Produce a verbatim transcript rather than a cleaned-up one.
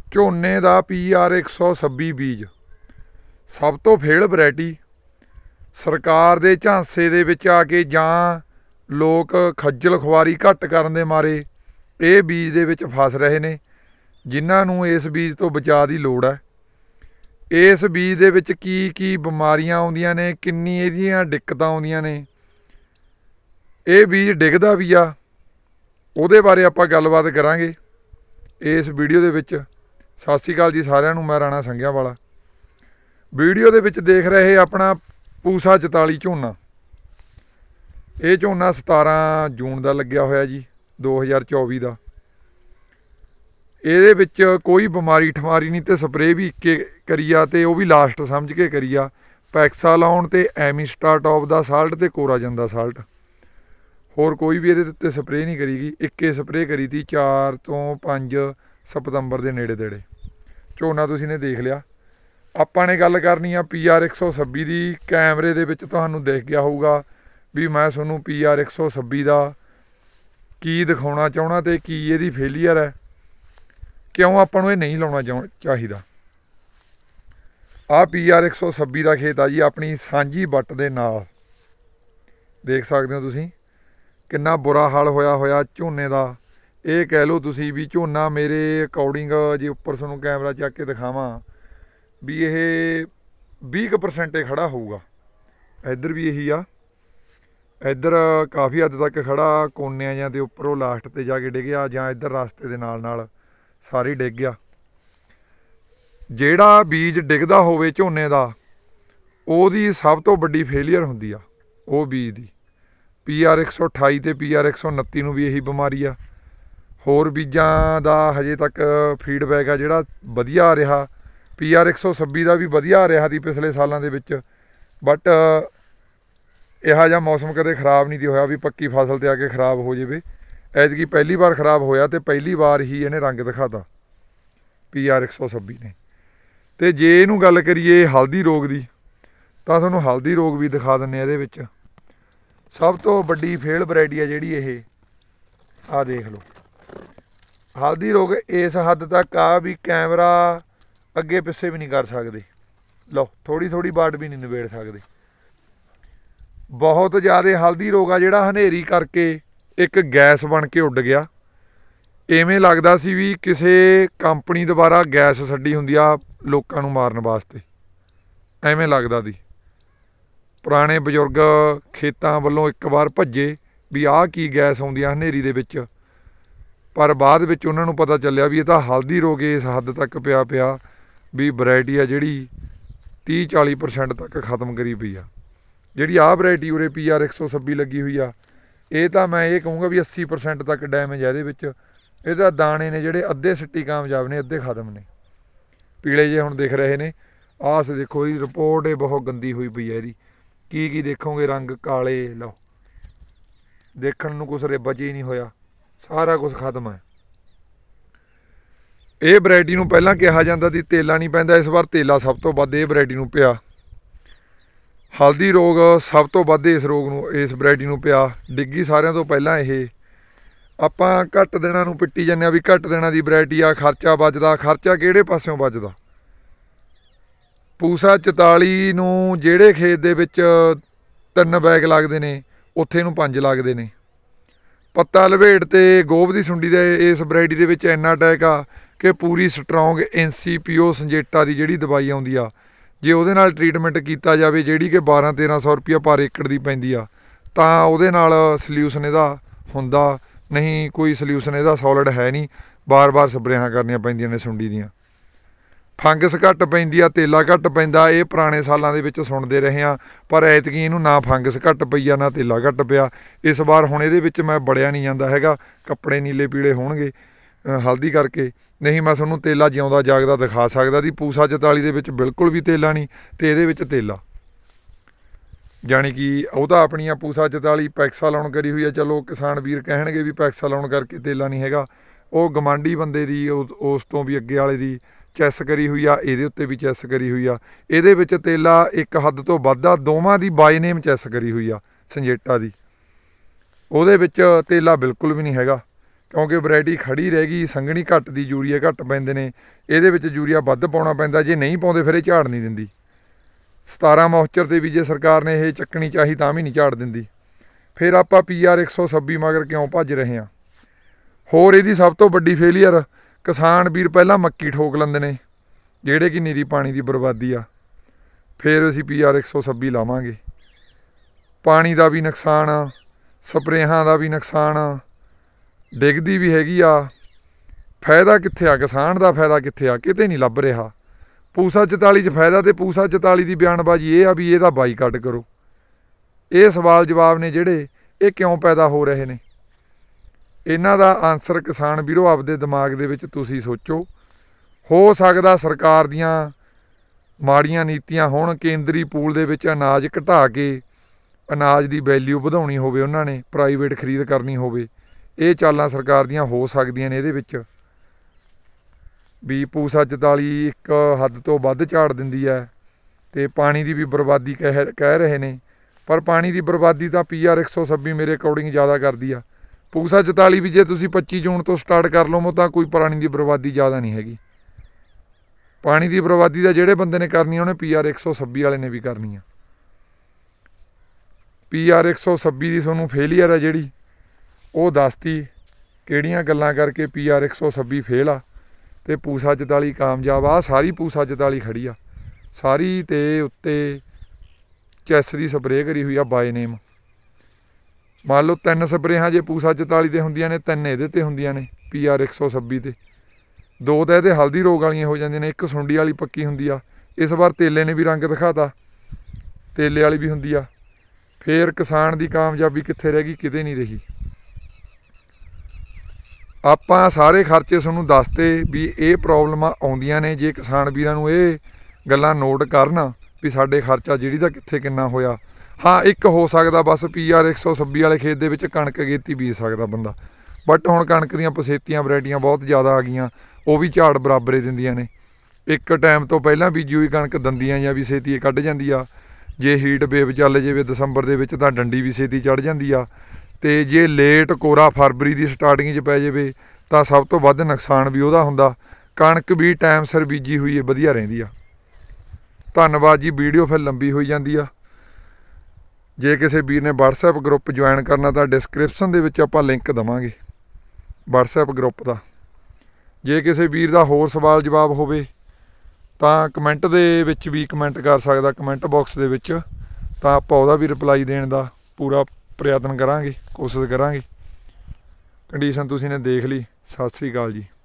ਝੋਨੇ ਦਾ P R एक सौ छब्बी बीज सब तो फेल वैरायटी सरकार दे झांसे दे विच आके जां लोग खज्जल खुआरी घट करन दे मारे ये बीज दे विच फस रहे ने, जिन्हां नूं इस बीज तो बचा दी लोड़ है। इस बीज दे विच की की बीमारियां आउंदियां ने, किन्नी इहदियां दिक्कतां आउंदियां ने, ये बीज डिगदा भी आ, ਉਹਦੇ बारे आपां गलबात करांगे इस वीडियो दे विच। सत श्री अकाल जी सारिआं नूं, मैं राणा संघिया वाला। वीडियो दे विच देख रहे अपना पूसा चौताली झोना। ये झोना सतारह जून का लग्या होया जी दो हज़ार चौबी का। ये विच कोई बीमारी ठमारी नहीं, तो स्प्रे भी इक्के करी आ, ते वो भी लास्ट समझ के करी आ। पैक्सा लाउण ते एमिस्टा टॉप दा साल्ट ते कोराजन दा साल्ट, होर कोई भी ये उत्ते स्प्रे नहीं करी गई। इक्के स्प्रे करी थी चार तो पाँच सितंबर के नेड़े तेड़े। झोना तुसीं ने देख लिया। आपां ने गल करनी आ पी आर एक सौ छब्बी की। कैमरे दे विच तुहानूं दिख गया होऊगा भी मैं तुहानूं पी आर एक सौ छब्बी का की दिखाउणा चाहुणा ते की इहदी फेलीयर है, क्यों आपां नूं इह नहीं लाउणा चाहीदा। आ पी आर एक सौ छब्बी का खेत आ जी अपनी सांझी बट दे नाल। देख सकते हो तुसीं किन्ना बुरा हाल होया होया झोने का। ये कह लो तुसी भी झोना मेरे अकॉर्डिंग जे उपर तुहानूं कैमरा चक के दिखावां भी ये बीस परसेंट खड़ा होऊगा। इधर भी यही आ, इधर काफ़ी हद तक खड़ा कोने जां ते उपर लास्ट ते जाके डिग्या, जां इधर रास्ते दे नाल नाल सारी डिग गया। जिहड़ा बीज डिगदा होवे झोने का ओहदी सब तो वड्डी फेलीयर हुंदी आ वो बीज दी। पी आर एक सौ अठाई ते पी आर एक सौ उनती भी यही बीमारी आ। होर बीजां दा हजे तक फीडबैक आ जिहड़ा वधिया आ रहा। पी आर एक सौ छब्बी का भी वधिया आ रहा थी पिछले सालों के विच, बट इहा जिहा मौसम कदे खराब नहीं होया भी पक्की फसल ते आके खराब हो जाए। ऐतकी पहली बार खराब होया ते पहली बार ही इहने रंग दिखाता पी आर एक सौ छब्बी ने। तो जे इहनूं गल करिए हल्दी रोग की, तो तुहानूं हल्दी रोग भी दिखा दिंदे इहदे विच। सब तो वड्डी फेल वैरायटी है जिहड़ी ये आ देख लो। हल्दी रोग इस हद तक आ भी कैमरा अगे पिछे भी नहीं कर सकते। लो थोड़ी थोड़ी बाट भी नहीं निबेड़ सकते। बहुत ज़्यादा हल्दी रोग आ जिहड़ा हनेरी करके एक गैस बन के उड गया। इवें लगदा सी भी किसी कंपनी द्वारा गैस छड्डी हुंदी आ लोकां नूं मारन वास्ते, एवें लगदा दी। पुराने बजुर्ग खेतां वल्लों एक बार भज्जे भी आह की गैस आउंदी आ हनेरी दे विच, पर बाद विच उन्हां नूं पता चलिया भी ये तां हल्दी रोग इस हद तक पिया पिया भी वैरायटी आ जिहड़ी तीह चाली परसेंट तक खत्म करी पई आ। जिहड़ी आह वैरायटी उरे पी आर एक सौ छब्बी लगी हुई आ, ये तां मैं ये कहूँगा भी अस्सी परसेंट तक डैमेज है। ये तां दाने ने जिहड़े अद्धे सिट्टी कामयाब ने, अद्धे खत्म ने, पीले जे हुण दिख रहे ने। आस देखो ये रिपोर्ट ये बहुत गंदी हुई पई है इहदी। की की देखोगे रंग काले, लो देखण नूं कुछ बचे ही नहीं होया, सारा कुछ खत्म है। ये वैरायटी नूं पहलां कहा जांदा सी तेला नहीं पैंदा, इस बार तेला सब तो वध इह वैरायटी नूं पिया। हल्दी रोग सब तो वध इस रोग नूं इस वैरायटी नूं पिया। डिग्गी सारिਆਂ ਤੋਂ ਪਹਿਲਾਂ ਇਹ ਆਪਾਂ घट दिनां नूं पिट्टी ਜਾਂਦੇ आ भी घट दिनां दी वैरायटी आ, खर्चा बचदा। खर्चा किहड़े पासों बचदा? पूसा चौताली नूं ਜਿਹੜੇ खेत ਦੇ ਵਿੱਚ ਤਿੰਨ बैग लगते ने ਉੱਥੇ ਨੂੰ ਪੰਜ लगते ने। पत्ता लभेट ते गोभ की सुंडी दे इस वैरायटी दे विच इन्ना अटैक आ कि पूरी strong N C P O Syngenta की जिहड़ी दवाई आउंदी आ, जे उहदे नाल ट्रीटमेंट किया जाए जिहड़ी कि बारह तेरह सौ रुपया पर एकड़ की पैंदी आ, तां उहदे नाल सल्यूशन इहदा हुंदा नहीं। कोई सल्यूशन इहदा सॉलिड है नहीं। बार बार स्प्रेयां करनियां पैंदियां ने सुंडी दियां। फंगस घट पैंदी आ, तेला घट पैंदा। ये पुराने सालों के सुनते रहे हैं, पर ऐतकी इनू ना फंगस घट पई आ ना तेला घट पिया। इस बार हुण इहदे विच मैं बड़िया नहीं जांदा हैगा, कपड़े नीले पीले होणगे हल्दी करके। नहीं मैं तुहानूं तेला जिउंदा जागदा दिखा सकदा दी। पूसा चौताली दे विच बिल्कुल भी तेला नहीं, ते इहदे विच तेला जानी कि ਉਹਦਾ ਆਪਣੀਆਂ पूसा चौताली पैक्सा लाउण करी हुई है। चलो किसान वीर कहणगे भी पैक्सा लाउण करके तेला नहीं हैगा, ਉਹ ਗਮਾਂਡੀ ਬੰਦੇ ਦੀ ਉਸ ਤੋਂ भी ਅੱਗੇ ਵਾਲੇ ਦੀ चैस करी हुई आ, ਇਹਦੇ ਉੱਤੇ भी चैस करी हुई आ। ਇਹਦੇ ਵਿੱਚ तेला एक हद तो ਵੱਧ ਆ। ਦੋਵਾਂ ਦੀ ਬਾਈ ਨੇਮ चैस करी हुई आ संजेटा ਦੀ, ਉਹਦੇ ਵਿੱਚ तेला बिल्कुल भी नहीं हैगा। क्योंकि वैरायटी खड़ी रह गई, संघनी घट दी, यूरिया घट पैंदे ने, ਇਹਦੇ ਵਿੱਚ यूरिया ਵੱਧ ਪਾਉਣਾ ਪੈਂਦਾ, ਜੇ नहीं ਪਾਉਂਦੇ ਫਿਰ ਇਹ ਝਾੜ ਨਹੀਂ ਦਿੰਦੀ। सतारह ਮੌਇਸਚਰ ਤੇ ਵੀ ਜੇ ਸਰਕਾਰ ਨੇ ਇਹ ਚੱਕਣੀ ਚਾਹੀ ਤਾਂ ਵੀ ਨਹੀਂ ਝਾੜ ਦਿੰਦੀ। ਫਿਰ ਆਪਾਂ ਪੀ ਆਰ ਇੱਕ ਸੌ ਛੱਬੀ ਮਗਰ ਕਿਉਂ ਭੱਜ ਰਹੇ ਹਾਂ? ਹੋਰ ਇਹਦੀ ਸਭ ਤੋਂ ਵੱਡੀ ਫੇਲੀਅਰ, ਕਿਸਾਨ ਵੀਰ ਪਹਿਲਾਂ ਮੱਕੀ ਠੋਕ ਲੈਂਦੇ ਨੇ ਜਿਹੜੇ ਕਿ ਨੀਰੀ ਪਾਣੀ ਦੀ ਬਰਬਾਦੀ ਆ, ਫਿਰ ਅਸੀਂ ਪੀ ਆਰ ਇੱਕ ਸੌ ਛੱਬੀ ਲਾਵਾਂਗੇ। ਪਾਣੀ ਦਾ ਵੀ ਨੁਕਸਾਨ ਆ, ਸਪਰੇਹਾਂ ਦਾ ਵੀ ਨੁਕਸਾਨ ਆ, ਡਿੱਗਦੀ ਵੀ ਹੈਗੀ ਆ। ਫਾਇਦਾ ਕਿੱਥੇ ਆ? ਕਿਸਾਨ ਦਾ ਫਾਇਦਾ ਕਿੱਥੇ ਆ? ਕਿਤੇ ਨਹੀਂ ਲੱਭ ਰਿਹਾ। ਪੂਸਾ ਚੁਤਾਲੀ 'ਚ ਫਾਇਦਾ, ਤੇ ਪੂਸਾ ਚੁਤਾਲੀ ਦੀ ਬਿਆਨਬਾਜ਼ੀ ਇਹ ਆ ਵੀ ਇਹਦਾ ਬਾਈਕਾਟ ਕਰੋ। ਇਹ ਸਵਾਲ ਜਵਾਬ ਨੇ ਜਿਹੜੇ ਇਹ ਕਿਉਂ ਪੈਦਾ ਹੋ ਰਹੇ ਨੇ, ਇਹਨਾਂ ਦਾ ਆਨਸਰ ਕਿਸਾਨ ਵੀਰੋ ਆਪਦੇ ਦਿਮਾਗ ਦੇ ਵਿੱਚ ਤੁਸੀਂ ਸੋਚੋ। ਹੋ ਸਕਦਾ ਸਰਕਾਰ ਦੀਆਂ ਮਾੜੀਆਂ ਨੀਤੀਆਂ ਹੋਣ, ਕੇਂਦਰੀ ਪੂਲ ਦੇ ਵਿੱਚ ਅਨਾਜ ਘਟਾ ਕੇ ਅਨਾਜ ਦੀ ਵੈਲਿਊ ਵਧਾਉਣੀ ਹੋਵੇ, ਉਹਨਾਂ ਨੇ ਪ੍ਰਾਈਵੇਟ ਖਰੀਦ ਕਰਨੀ ਹੋਵੇ। ਇਹ ਚਾਲਾਂ ਸਰਕਾਰ ਦੀਆਂ ਹੋ ਸਕਦੀਆਂ ਨੇ ਇਹਦੇ ਵਿੱਚ ਵੀ ਪੂਸਾ ਚੁਤਾਲੀ ਇੱਕ ਹੱਦ ਤੋਂ ਵੱਧ ਝਾੜ ਦਿੰਦੀ ਹੈ ਅਤੇ ਪਾਣੀ ਦੀ ਵੀ ਬਰਬਾਦੀ ਕਹਿ ਕਹਿ ਰਹੇ ਨੇ, ਪਰ ਪਾਣੀ ਦੀ ਬਰਬਾਦੀ ਤਾਂ ਪੀ ਆਰ ਇੱਕ ਸੌ ਛੱਬੀ ਮੇਰੇ ਅਕੋਰਡਿੰਗ ਜ਼ਿਆਦਾ ਕਰਦੀ ਆ। ਪੂਸਾ ਚੁਤਾਲੀ ਵੀ ਜੇ ਤੁਸੀਂ ਪੱਚੀ ਜੂਨ ਤੋਂ ਸਟਾਰਟ ਕਰ ਲਵੋ ਤਾਂ ਕੋਈ ਪਾਣੀ ਦੀ ਬਰਬਾਦੀ ਜ਼ਿਆਦਾ ਨਹੀਂ ਹੈਗੀ। ਪਾਣੀ ਦੀ ਬਰਬਾਦੀ ਦਾ ਜਿਹੜੇ ਬੰਦੇ ਨੇ ਕਰਨੀ ਆ ਉਹਨੇ ਪੀ ਆਰ ਇੱਕ ਸੌ ਛੱਬੀ ਵਾਲੇ ਨੇ ਵੀ ਕਰਨੀ ਆ। ਪੀ ਆਰ ਇੱਕ ਸੌ ਛੱਬੀ ਦੀ ਤੁਹਾਨੂੰ ਫੇਲੀਅਰ ਆ ਜਿਹੜੀ ਉਹ ਦੱਸਤੀ, ਕਿਹੜੀਆਂ ਗੱਲਾਂ ਕਰਕੇ ਪੀ ਆਰ ਇੱਕ ਸੌ ਛੱਬੀ ਫੇਲ ਆ ਅਤੇ ਪੂਸਾ ਚੁਤਾਲੀ ਕਾਮਯਾਬ ਆ। ਸਾਰੀ ਪੂਸਾ ਚੁਤਾਲੀ ਖੜੀ ਆ ਸਾਰੀ, ਅਤੇ ਉੱਤੇ ਚੈਸ ਦੀ ਸਪਰੇਅ ਕਰੀ ਹੋਈ ਆ ਬਾਏ ਨੇਮ। ਮੰਨ ਲਓ ਤਿੰਨ ਸਪਰੇਹਾਂ ਜੇ ਪੂਸਾ ਚੁਤਾਲੀ 'ਤੇ ਹੁੰਦੀਆਂ ਨੇ, ਤਿੰਨ ਇਹਦੇ 'ਤੇ ਹੁੰਦੀਆਂ ਨੇ ਪੀ ਆਰ ਇੱਕ ਸੌ ਛੱਬੀ 'ਤੇ, ਦੋ ਤਾਂ ਇਹਦੇ ਹਲਦੀ ਰੋਗ ਵਾਲੀਆਂ ਹੋ ਜਾਂਦੀਆਂ ਨੇ, ਇੱਕ ਸੁੰਡੀ ਵਾਲੀ ਪੱਕੀ ਹੁੰਦੀ ਆ। ਇਸ ਵਾਰ ਤੇਲੇ ਨੇ ਵੀ ਰੰਗ ਦਿਖਾਤਾ, ਤੇਲੇ ਵਾਲੀ ਵੀ ਹੁੰਦੀ ਆ। ਫਿਰ ਕਿਸਾਨ ਦੀ ਕਾਮਯਾਬੀ ਕਿੱਥੇ ਰਹਿ ਗਈ? ਕਿਤੇ ਨਹੀਂ ਰਹੀ। ਆਪਾਂ ਸਾਰੇ ਖਰਚੇ ਤੁਹਾਨੂੰ ਦੱਸਤੇ ਵੀ ਇਹ ਪ੍ਰੋਬਲਮਾਂ ਆਉਂਦੀਆਂ ਨੇ। ਜੇ ਕਿਸਾਨ ਵੀਰਾਂ ਨੂੰ ਇਹ ਗੱਲਾਂ ਨੋਟ ਕਰਨ ਵੀ ਸਾਡੇ ਖਰਚਾ ਜਿਹੜੀ ਦਾ ਕਿੱਥੇ ਕਿੰਨਾ ਹੋਇਆ। ਹਾਂ, ਇੱਕ ਹੋ ਸਕਦਾ ਬਸ ਪੀ ਆਰ ਇੱਕ ਸੌ ਛੱਬੀ ਵਾਲੇ ਖੇਤ ਦੇ ਵਿੱਚ ਕਣਕ ਅਗੇਤੀ ਬੀਜ ਸਕਦਾ ਬੰਦਾ, ਬਟ ਹੁਣ ਕਣਕ ਦੀਆਂ ਪਸੇਤੀਆਂ ਵਰਾਇਟੀਆਂ ਬਹੁਤ ਜ਼ਿਆਦਾ ਆ ਗਈਆਂ, ਉਹ ਵੀ ਝਾੜ ਬਰਾਬਰੇ ਦਿੰਦੀਆਂ ਨੇ। ਇੱਕ ਟਾਈਮ ਤੋਂ ਪਹਿਲਾਂ ਬੀਜੀ ਹੋਈ ਕਣਕ ਦੰਦੀਆਂ ਜਾਂ ਵੀ ਛੇਤੀ ਕੱਢ ਜਾਂਦੀ ਆ। ਜੇ ਹੀਟ ਵੇਵ ਚੱਲ ਜਾਵੇ ਦਸੰਬਰ ਦੇ ਵਿੱਚ ਤਾਂ ਡੰਡੀ ਵੀ ਛੇਤੀ ਚੜ੍ਹ ਜਾਂਦੀ ਆ, ਅਤੇ ਜੇ ਲੇਟ ਕੋਰਾ ਫਰਵਰੀ ਦੀ ਸਟਾਰਟਿੰਗ 'ਚ ਪੈ ਜਾਵੇ ਤਾਂ ਸਭ ਤੋਂ ਵੱਧ ਨੁਕਸਾਨ ਵੀ ਉਹਦਾ ਹੁੰਦਾ। ਕਣਕ ਵੀ ਟਾਈਮ ਸਿਰ ਬੀਜੀ ਹੋਈ ਹੈ ਵਧੀਆ ਰਹਿੰਦੀ ਆ। ਧੰਨਵਾਦ ਜੀ। ਵੀਡੀਓ ਫਿਰ ਲੰਬੀ ਹੋਈ ਜਾਂਦੀ ਆ। ਜੇ ਕਿਸੇ ਵੀਰ ਨੇ ਵਟਸਐਪ ਗਰੁੱਪ ਜੁਆਇਨ ਕਰਨਾ ਤਾਂ ਡਿਸਕ੍ਰਿਪਸ਼ਨ ਦੇ ਵਿੱਚ ਆਪਾਂ ਲਿੰਕ ਦੇਵਾਂਗੇ ਵਟਸਐਪ ਗਰੁੱਪ ਦਾ। ਜੇ ਕਿਸੇ ਵੀਰ ਦਾ ਹੋਰ ਸਵਾਲ ਜਵਾਬ ਹੋਵੇ ਤਾਂ ਕਮੈਂਟ ਦੇ ਵਿੱਚ ਵੀ ਕਮੈਂਟ ਕਰ ਸਕਦਾ, ਕਮੈਂਟ ਬਾਕਸ ਦੇ ਵਿੱਚ, ਤਾਂ ਆਪਾਂ ਉਹਦਾ ਵੀ ਰਿਪਲਾਈ ਦੇਣ ਦਾ ਪੂਰਾ ਪ੍ਰਯਤਨ ਕਰਾਂਗੇ, ਕੋਸ਼ਿਸ਼ ਕਰਾਂਗੇ। ਕੰਡੀਸ਼ਨ ਤੁਸੀਂ ਨੇ ਦੇਖ ਲਈ। ਸਤਿ ਸ਼੍ਰੀ ਅਕਾਲ ਜੀ।